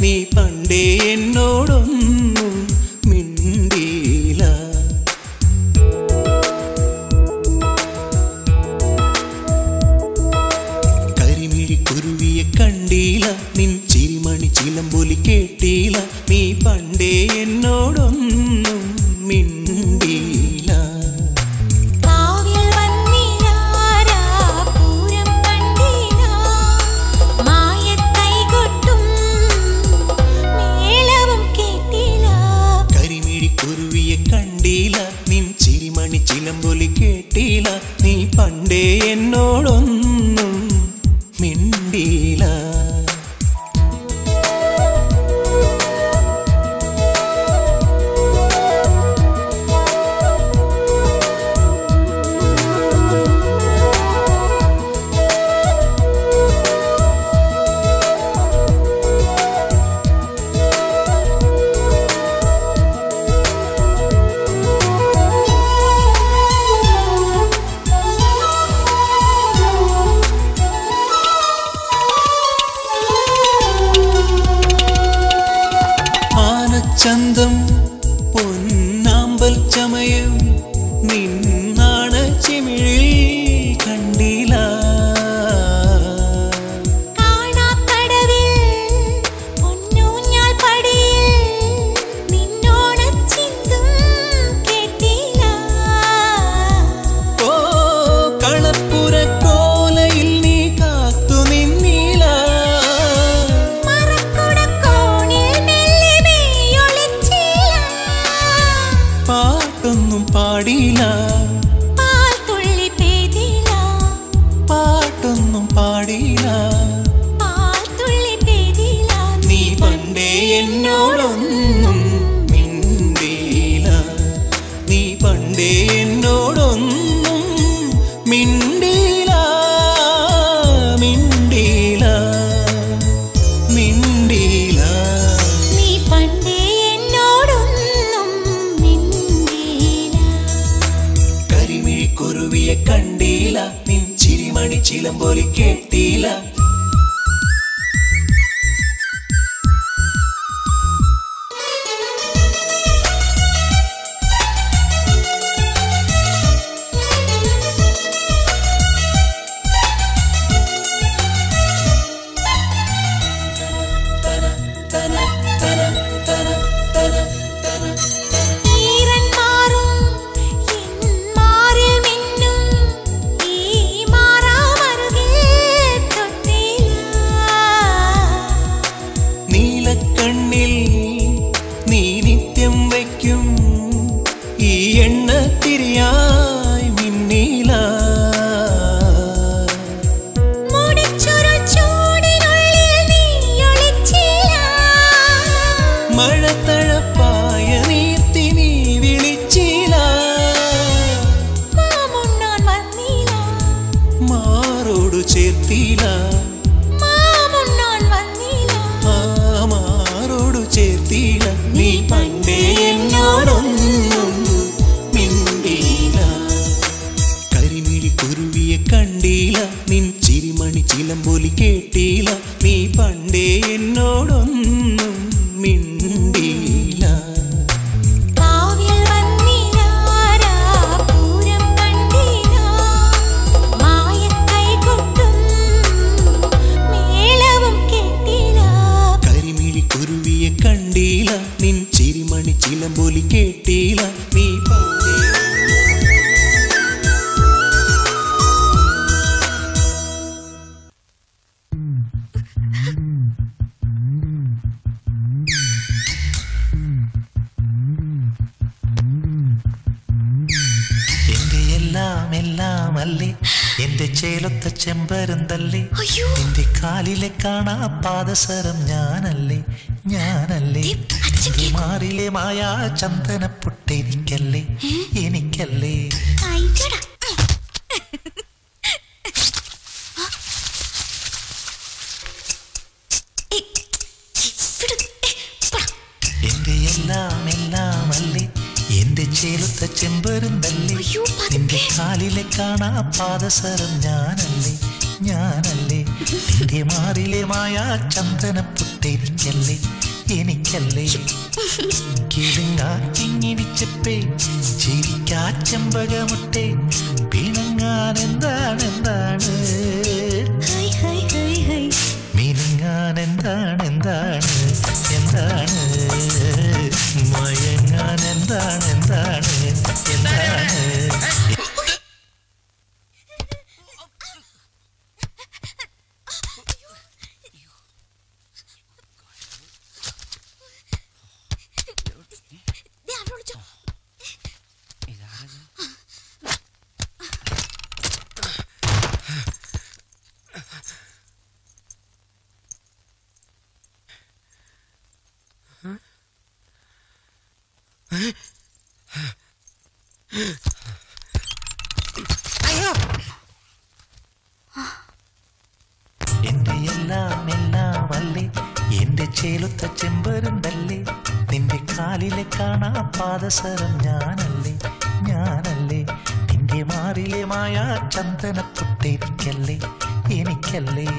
നീ പണ്ടേ എന്നോടൊന്നും മിണ്ടിയില്ല. കരിമിഴിക്കുരുവിയെ കണ്ടില്ല, നിൻ ചിരിമണി ചിലമ്പൊലി കേട്ടില്ല, നീ പണ്ടേ എന്നോടൊന്നും മിണ്ടിയില്ല. കരിമിഴിക്കുരുവിയെ കണ്ടില്ല, നിൻ ചിരിമണി ചിലമ്പൊലി കേട്ടില്ല, നീ പണ്ടേ എന്നോടൊന്നും മിണ്ടിയില്ല. ചന്തം പൊന്നാമ്പൽ ചമയം നിന്നാണ ചെമിഴിൽ കണ്ടില്ല. ഓ കളപ്പുരക്കോലയിൽ നീ കാത്തു നിന്നില്ല. പാട്ടൊന്നും പാടില്ല, പാൽത്തുള്ളി പെയ്തില്ല, പാട്ടൊന്നും പാടില്ല, പാൽത്തുള്ളി പെയ്തില്ല, നീ പണ്ടേ എന്നോടൊന്നും മിണ്ടിയില്ല, നീ പണ്ടേ എന്നോടൊന്നും മിണ്ടിയില്ല, മിണ്ടിയില്ല, മിണ്ടിയില്ല. നീ പണ്ടേ എന്നോടൊന്നും മിണ്ടിയില്ല. കരിമിഴിക്കുരുവിയെ കണ്ടില്ല, നിൻ ചിരിമണി ചിലമ്പൊലി കേട്ടില്ല. നീലക്കണ്ണിൽ നീ നിത്യം വയ്ക്കും ഈ എണ്ണത്തിരിയായി മിന്നില. മഴത്തഴപ്പായ നീർത്തി നീ വിളിച്ചില്ല. മാറോടു ചേർത്തില്ല, മാറോടു ചേർത്തില്ല, നീ പണ്ടേ എന്നോടൊന്നും മിണ്ടിയില്ല. കരിമിഴിക്കുരുവിയെ കണ്ടില്ല, നിൻ ചിരിമണി ചിലമ്പൊലി കേട്ടില്ല, നീ പണ്ടേ എന്നോടൊന്നും മിണ്ടിയില്ല. കരിമിഴിക്കുരുവിയെ കണ്ടില്ല, നിൻ ചിരിമണി ചിലമ്പൊലി കേട്ടില്ല, നീ പണ്ടേ. എന്റെ എല്ലാം എല്ലാം അല്ലേ, എന്റെ ചേലൊത്ത ചെമ്പരുന്തല്ലേ, എന്റെ കാലിലെ കാണാ പാദസരം ഞാനല്ലേ, ഞാനല്ലേ, എന്റെ മാറിലെ മായാ ചന്ദനപ്പൊട്ടെനിക്കല്ലേ, എനിക്കല്ലേ. എന്റെ എല്ലാം എല്ലാം അല്ലേ, എന്റെ ചേലൊത്ത ചെമ്പരുന്തല്ലേ, എന്റെ കാലിലെ കാണാ പാദസരം ഞാനല്ലേ, ഞാനല്ലേ, എന്റെ മാറിലെ മായാ ചന്ദനപ്പൊട്ടെനിക്കല്ലേ, എനിക്കല്ലേ കിളിങ്ങാക്കിങ്ങിണിച്ചപ്പേ ചിരിക്കാ ചെമ്പകമുട്ടേ പിണങ്ങാൻ എന്താണ് എന്താണ് മിനുങ്ങാൻ എന്താണ് എന്താണ് എന്താണ് മയങ്ങാൻ എന്താണ് എന്താണ് എന്താണ് എന്റെ എല്ലാം എല്ലാം അല്ലേ എന്റെ ചേലുത്ത ചെമ്പരുന്തല്ലേ നിന്റെ കാലിലെ കാണാ പാദസരം ഞാനല്ലേ ഞാനല്ലേ നിന്റെ മാറിലെ മായാ ചന്ദനപ്പൊട്ടെനിക്കല്ലേ എനിക്കല്ലേ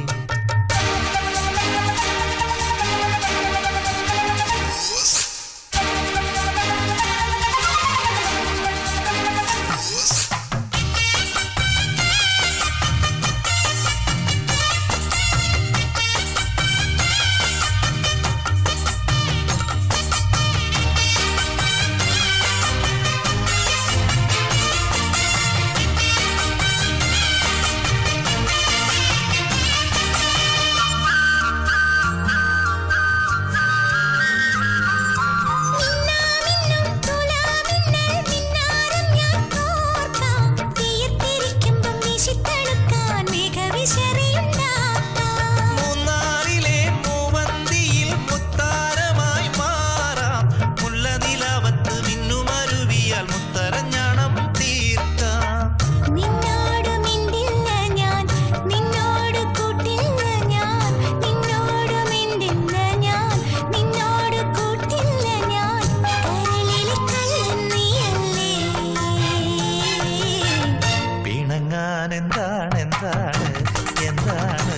എന്താണ് എന്താണ് എന്താണ്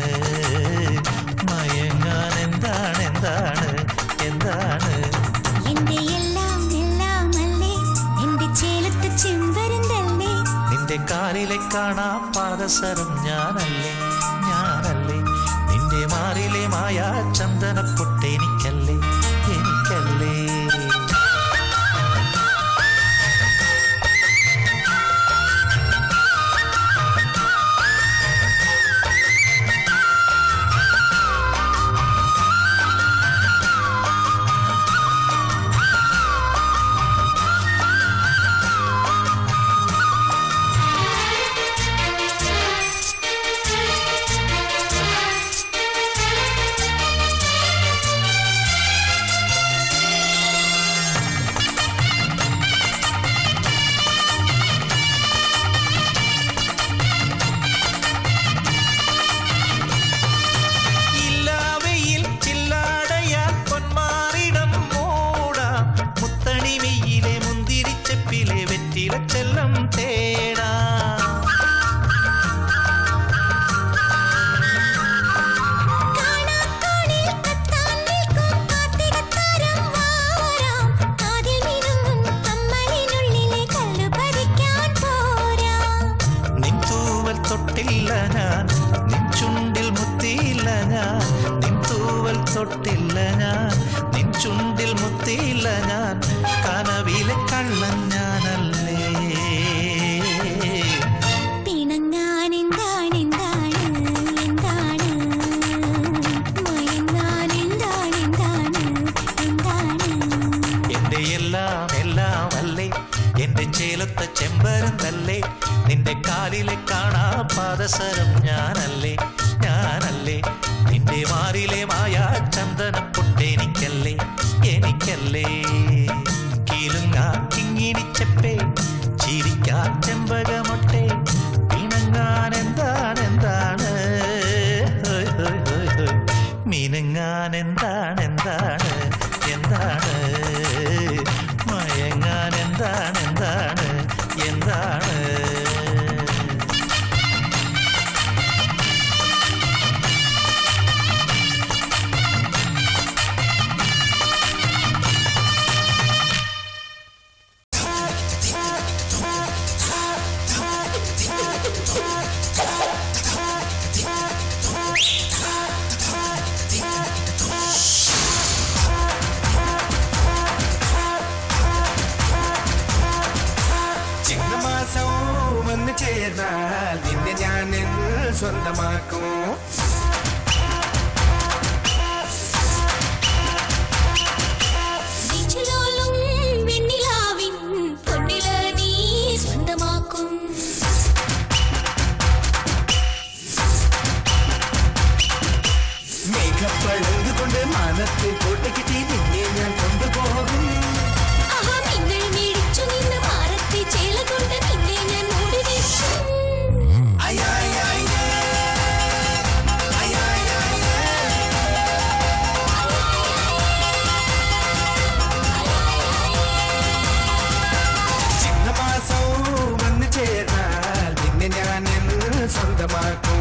മയങ്ങാൻ എന്താണ് എന്താണ് എന്താണ് എന്റെ എല്ലാം എല്ലാം അല്ലേ എന്റെ ചേലത്ത് ചെമ്പരുന്തല്ലേ നിന്റെ കാലിലെ കാണാ പാദസരം ഞാനല്ലേ ഞാനല്ലേ നിന്റെ മാറിലെ മായാ ചന്ദനപ്പൊട്ടെനിക്കല്ലേ എനിക്കല്ലേ ചെല്ലം തേടാ നിൻ തൂവൽ തൊട്ടില്ല ഞാൻ നിൻ ചുണ്ടിൽ മുത്തിയില്ല ഞാൻ നിൻ തൂവൽ തൊട്ടില്ല ഞാൻ നിൻ ചുണ്ടിൽ മുത്തിയില്ല ഞാൻ കനവിലെ കള്ളൻ ഞാനല്ലേ പിണങ്ങാൻ എന്താണ് എന്താണ് എന്താണ് മയങ്ങാൻ എന്താണ് എന്താണ് എന്താണ് എന്റെ എല്ലാം എല്ലാം അല്ലേ എന്റെ ചേലത്ത ചെമ്പരുന്തല്ലേ നിന്റെ കാലിലെ കാണാ പാദസരം ഞാനല്ലേ ഞാനല്ലേ നിന്റെ മാറിലെ മായാ ചന്ദനപ്പൊട്ടെനിക്കല്ലേ എനിക്കല്ലേ കിളിങ്ങാക്കിങ്ങിണിച്ചപ്പേ ചിരിക്കാ ചെമ്പകമൊട്ടെ പിണങ്ങാൻ എന്താണ് എന്താണ് മിനുങ്ങാൻ എന്താണ് എന്താണ് എന്താണ് മയങ്ങാൻ എന്താണ് എന്താണ് എന്താണ് ചേർന്നാൽ നിന്നെ ഞാൻ സ്വന്തമാക്കും. മേഘപ്പഴുതുകൊണ്ട് മാനത്തെ കോട്ടയ്ക്കിട്ടി നിന്നെ ഞാൻ കൊണ്ടുപോകും. ചിങ്ങമാസം വന്നു ചേർന്നാൽ നിന്നെ ഞാൻ സ്വന്തമാക്കും.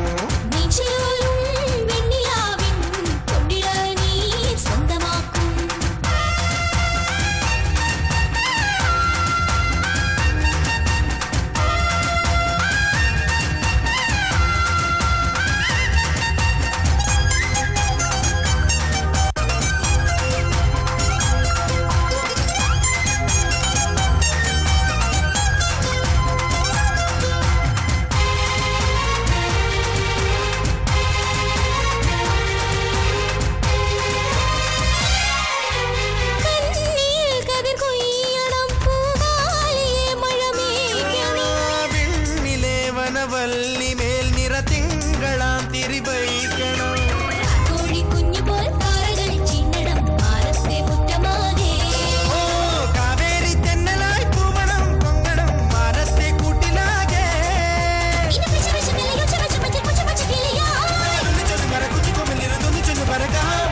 വല്ലിമേൽ നിറതിങ്കളാം തിരിവയ്ക്കണം. കാവേരി തെന്നലായി പൂമണം പൊങ്ങണം മാനത്തെ കൂട്ടിലാകെ. കുഞ്ഞിക്കൊമ്പിലിരുന്നൊന്നിച്ചൊന്ന് പറക്കാം.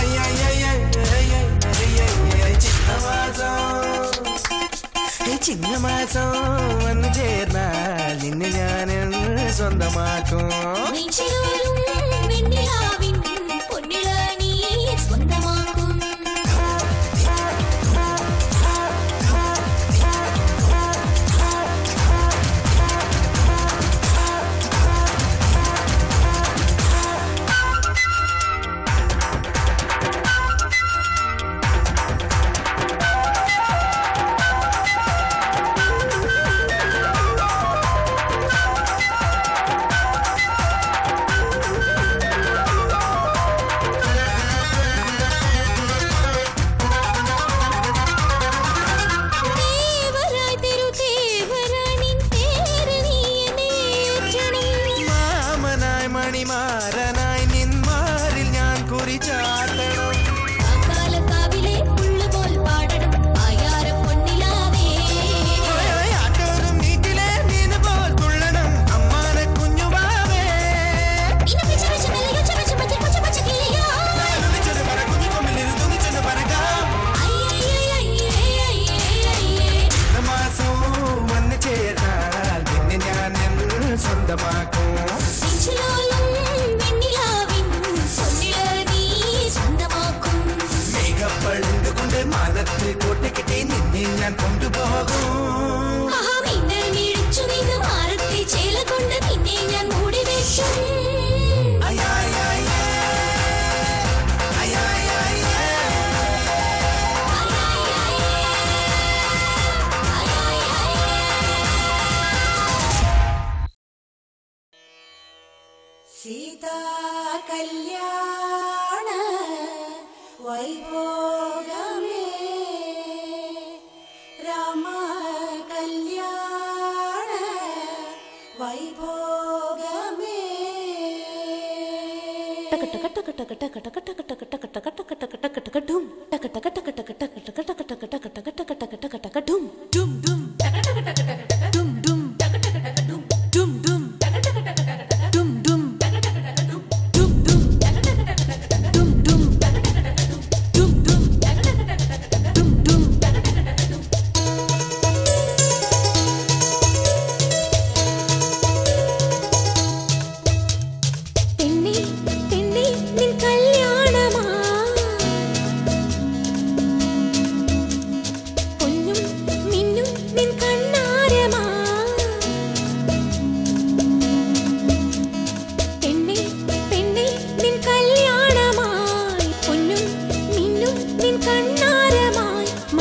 ചിങ്ങമാസം വന്നു ചേർന്നാൽ നിന്നെ ഞാൻ സ്വന്തമാക്കും. മണിമാരനായി നിന്മാരിൽ ഞാൻ കുറിച്ചാട്ടണം. ആട്ടോറും നീറ്റിലെ മീന് പോൽ തുള്ളണം അമ്മാനെ കുഞ്ഞുവാവേ. കുഞ്ഞിക്കൊമ്പിലിരുന്നൊന്നിച്ചൊന്ന് പറക്കാം. മാസം വന്നു ചേർന്നാൽ നിന്നെ ഞാൻ സ്വന്തമാക്കും. മേഘപ്പഴുതുകൊണ്ട് മാനത്തെ കോട്ടയ്ക്കിട്ടി നിന്നെ ഞാൻ കൊണ്ടുപോകും. സീതാ കല്യാണ വൈഭോഗമേ രാമ കല്യാണ വൈഭോഗമേ. ടക ടക ടക ടക ടക ടക ടക ടക ടക ടക ടക ടക ടക ടക ടും ടക ടക ടക ടക ടക ടക ടക ടക ടക ടക ടക ടക ടക ടക ടും ടും ടും ടക ടക ടക ടക ടും ടും ടക ടക ടക ടും ടും ടും ടക ടക ടക ടക ടും ടും ടക ടക ടക ടും ടും ടും ടക ടക ടക ടക ടും ടും ടക ടക ടക ടും ടും ടും ടക ടക ടക ടക ടും ടും ടക ടക ടക ടും.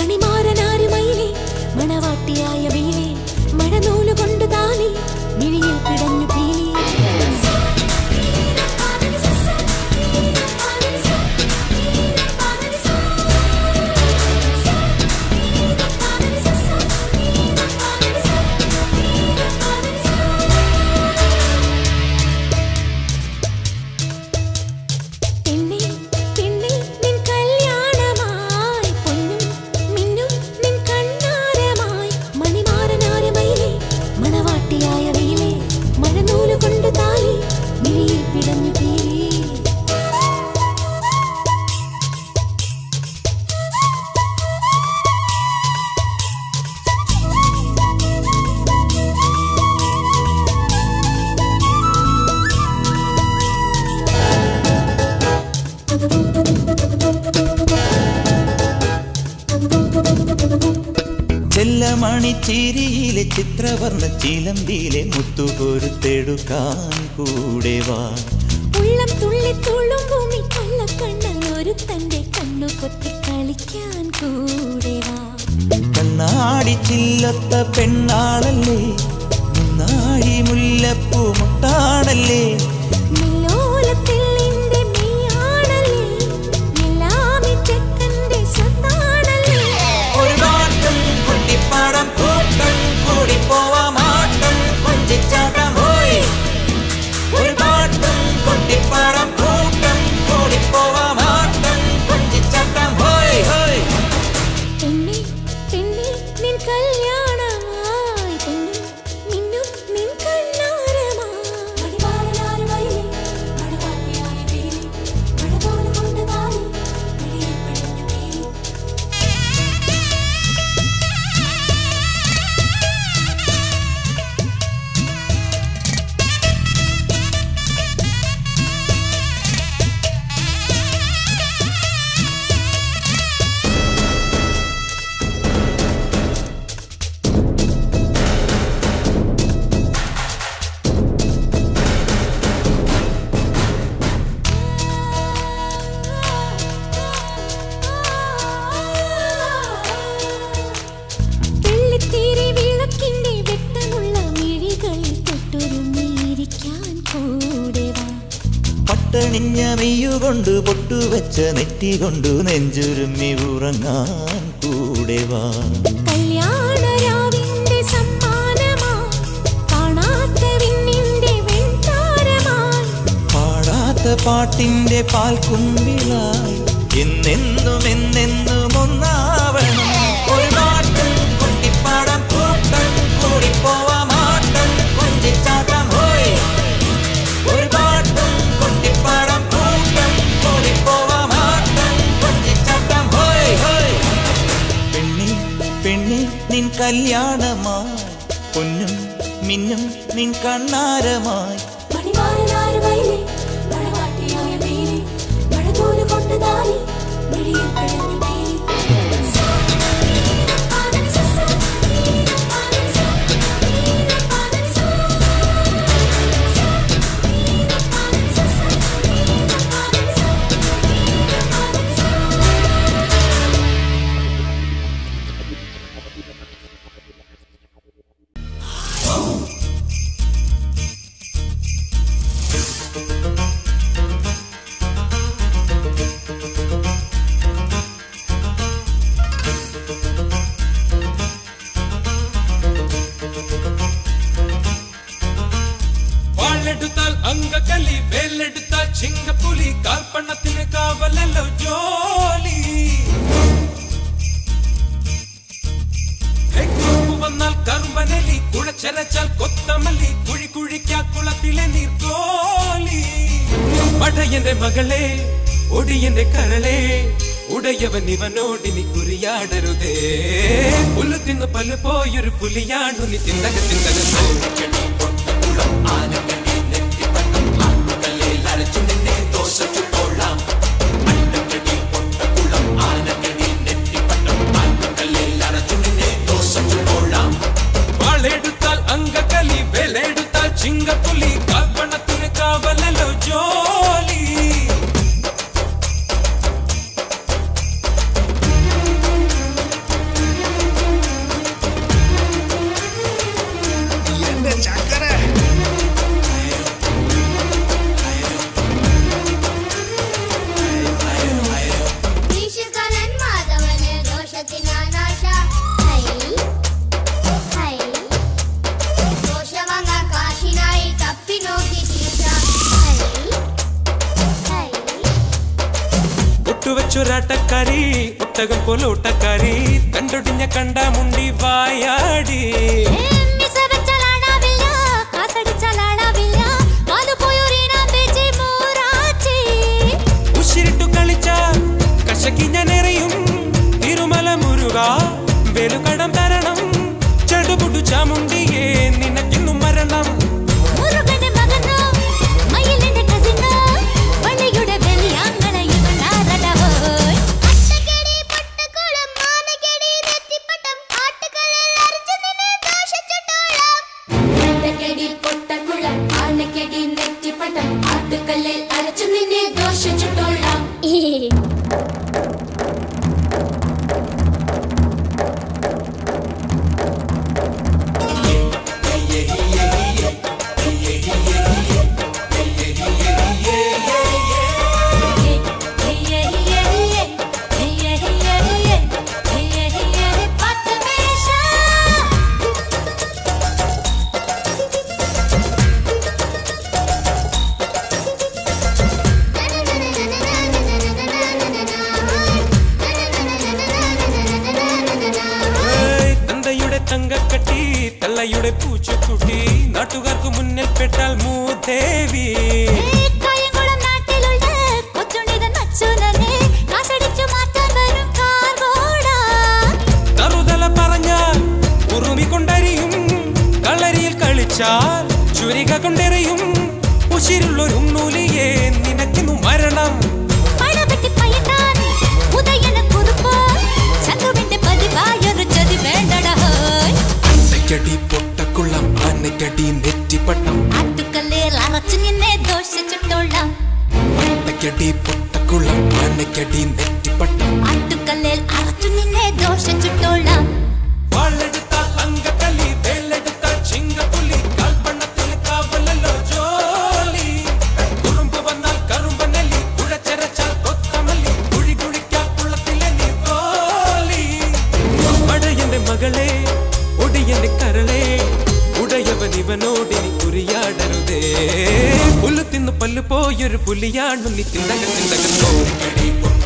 മണവാട്ടിയായ വീണേ മഴനൂലുകൊണ്ട് താലി മിഴിയ മണിച്ചിരിയിലെ ചിത്രവർണ്ണ ചിലമ്പിലെ മുത്തുകൊരുത്തെടുക്കാൻ കൂടെ വാ. ഉള്ളം തുള്ളി തുളുമ്പും ഈ കള്ളക്കണ്ണൻ ഒരു തന്റെ കണ്ണു കൊത്തി കളിക്കാൻ കൂടെ വാ. കണ്ണാടി ചില്ലത്ത പെണ്ണാളല്ലേ, മുന്നാഴി മുല്ലപ്പൂ മുട്ടാണല്ലേ, ഒരു പാട്ടും കുട്ടിപ്പാടം കൂട്ടം കൂടി പോവാമാട്ടം കൊഞ്ചിച്ചാട്ടം ഹോയ്. ഒരു പാട്ടും കുട്ടിപ്പാടം കൂട്ടം കൂടി പോവാമാട്ടം കൊഞ്ചിച്ചാട്ടം ഹോയ് ഹോയ്. പെണ്ണേ പെണ്ണേ നിൻ കല്യാണമായി പൊന്നും മിന്നും നിൻ കണ്ണാരമായി. മണിമാരനാര് വയലിൽ മണവാട്ടിയായ വേലി മഴ പോലെ കൊണ്ടതായി വെളിയിൽ പിഴഞ്ഞ വേലി. പട്ടണിഞ്ഞ മെയ്യുകൊണ്ട് പൊട്ടുവെച്ച നെറ്റി കൊണ്ടു നെഞ്ചുരുമ്മി ഉറങ്ങാൻ കൂടെ വാ. കല്യാണരാവിന്റെ സമ്മാനമായി കാണാത്ത വിണ്ണിന്റെ വെൺതാരമായി പാടാത്ത പാട്ടിന്റെ പാൽക്കുമ്പിളായി എന്നെന്നും എന്നെന്നും ഒന്നാവണം. ഒരു പാട്ടും കുട്ടിപ്പാടം കൂട്ടം കൂടി പോവാമാട്ടം കൊഞ്ചിച്ചാട്ടം ഹോയ്. ഒരു പാട്ടും കുട്ടിപ്പാടം കൂട്ടം കൂടി പോവാമാട്ടം കൊഞ്ചിച്ചാട്ടം ഹോയ് ഹോയ്. പെണ്ണി പെണ്ണി നിൻ കല്യാണമായി പൊന്നും മിന്നും നിൻ കണ്ണാരമായി. മണിമാരനാര് വയലിൽ മണവാട്ടിയായ വേലി മഴ പോലെ കൊണ്ടതായി വെളിയിൽ പിഴഞ്ഞ വേലി. വാളെടുത്താൽ അങ്കക്കലി, വേലെടുത്താൽ ചിങ്കപ്പുലി, കാൽപ്പണത്തിന് കാവലല്ലോ ജോലി. വന്നാൽ കറുമ്പനലി, കുഴച്ചരച്ചാൽ കൊത്തമല്ലി, കുഴി കുഴിക്കാ കുളത്തിലെ നീർക്കോലി. പടയന്റെ മകളെ ഒടിയന്റെ കരളെ ഉടയവൻ ഇവനോടിനി കുറിയാടരുതേ. പുല്ല് തിന്ന് പല്ല് പോയൊരു പുലിയാണു നീ തിന്നക തിന്നക. വാളെടുത്താൽ അങ്കക്കലി, വേലെടുത്താൽ ചിങ്കപ്പുലി, കാൽപ്പണത്തിന് കാവലല്ലോ ജോലി. ചുരാട്ടക്കാരി ഒട്ടകം പോലെ ഓട്ടക്കാരി, കണ്ടൊടിഞ്ഞ കണ്ട മുണ്ടി വായാടി. ഉശിരിട്ടു കളിച്ച കശക്കി ഞാനെറിയും തിരുമല മുരുക, വേലുകടം തരണം ചെടുപുടു ചാമുണ്ടിയേ നിനക്കിന്നും മരണം. അട്ടകടി പട്ടക്കുളം മാനകടി നെറ്റിപ്പട്ടം ആട്ടുകളെല്ലാം തങ്കക്കട്ടി തള്ളയുടെ പൂച്ചക്കുട്ടി നാട്ടുകാർക്ക് മുന്നിൽ പെട്ടാൽ മൂദേവി തറുതല പറഞ്ഞാൽ ഉറുമി കൊണ്ടരിയും കളരിയിൽ കളിച്ചാൽ ചുരിക കൊണ്ടെറിയും ഉശിരുള്ളൊരു നൂലിയെ നിനക്കിന്നു മരണം പൊട്ടക്കുള്ളം അന്നക്കടി നെറ്റിപ്പട്ടം ആട്ടുകല്ലിൽ അറച്ചു നിന്നെ ദോഷിച്ചിട്ടോളാം അന്നക്കടി പൊട്ടക്കുള്ളം അന്നക്കടി നെറ്റിപ്പട്ടം ആട്ടുകല്ലിൽ അറച്ചു നിന്നെ ദോഷിച്ചിട്ടോളാം വാളെടുത്താൽ തങ്കക്കല്ലി വേലെടുത്താൽ ചിങ്കപ്പുലി കാൽപ്പണത്തിൽ കാവലല്ലോ ജോലി കുറുമ്പ് വന്നാൽ കറുമ്പനല്ലി കുഴച്ചരച്ചാൽ കൊത്തമല്ലി കുഴി കുഴിക്കാ കുളത്തിലെ നീ കോലി പടയന്റെ മകളെ ഒടിയന്റെ കരളെ ഉടയവൻ ഇവനോടിനി കുറിയാടരുതേ പുല്ല് തിന്നു പല്ലു പോയൊരു പുലിയാണു നീ തിണ്ടക തിണ്ടകോ